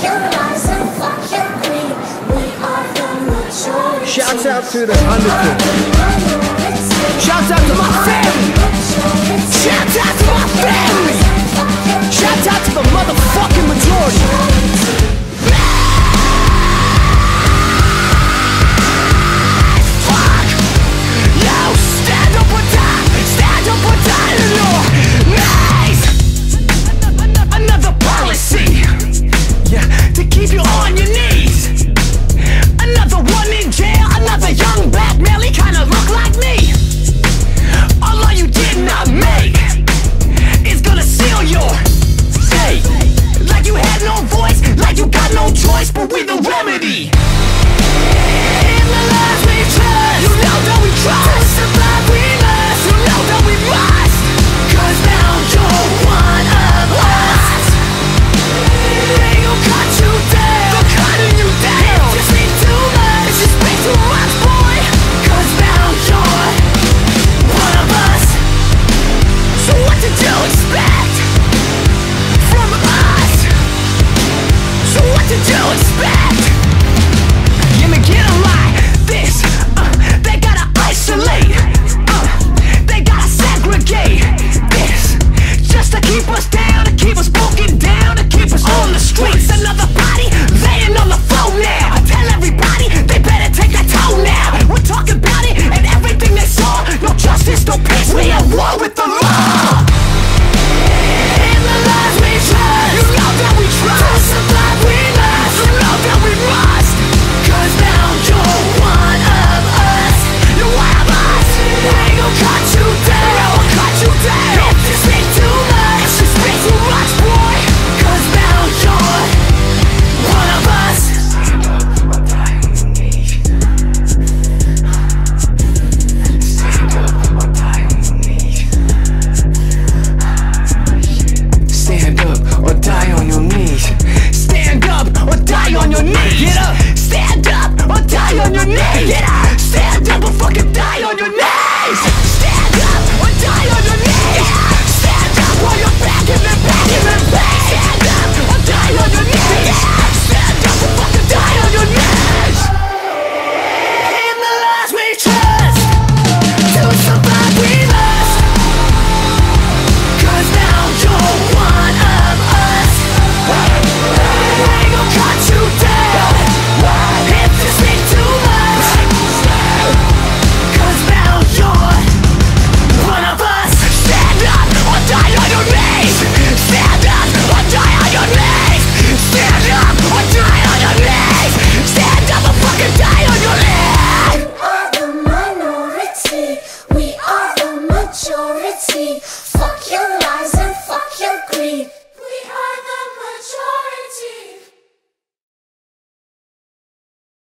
your lies and fuck your greed. We are the majority. Shouts out to the undercover. Shouts out to my family. Shouts out to my family. Shouts out to the motherfucking majority. Fuck! Yo, stand up or die. Stand up or die in your knees. Another policy, yeah, to keep you on your knees. Another one in jail. Another young black male. He kinda look like me. Although you did not make is gonna seal your fate. Like you had no voice, like you got no choice, but we the remedy. In the lives we trust, you know that we trust. To survive we must, you know that we must. Cause now you're one of us. They gon' cut you down, they're cutting you down. If you speak too much, if you speak too much, boy. Cause now you're one of us. So what did you expect from us? So what did you expect? Yeah, me get a lie. This, they gotta isolate. They gotta segregate. This, just to keep us down, to keep us broken down, to keep us on the streets. Another body laying on the floor now. I tell everybody they better take that toe now. We're talking about it and everything they saw. No justice, no peace. We at war with the law. In the lies we trust, you know that we trust. To survive we must, you know that we must. Cause now you're one of us. You're one of us. They gon' cut you down, they gon' cut you down. If you speak too much, if you speak too much, boy. Cause now you're one of us. Stand up or die on your knees. Stand up or die on your knees. Stand up or die on your knees. Stand up or die on your knees. Get up. Stand up or die on your knees. Get up. Stand up or fucking die on your knees. Stand up or die on your knees. Stand up while you're begging and begging and begging. Stand up or die on your knees. Stand up or fucking die on your knees. In the lies we trust, to survive we must. Cause now you're one of us. They gon' cut you down if you speak too much. Cause now you're one of us. Stand up or die on your knees. Stand up or die on your knees. Stand up or die on your knees. Stand up or fucking die on your knees. We are the minority. We are the majority. Fuck your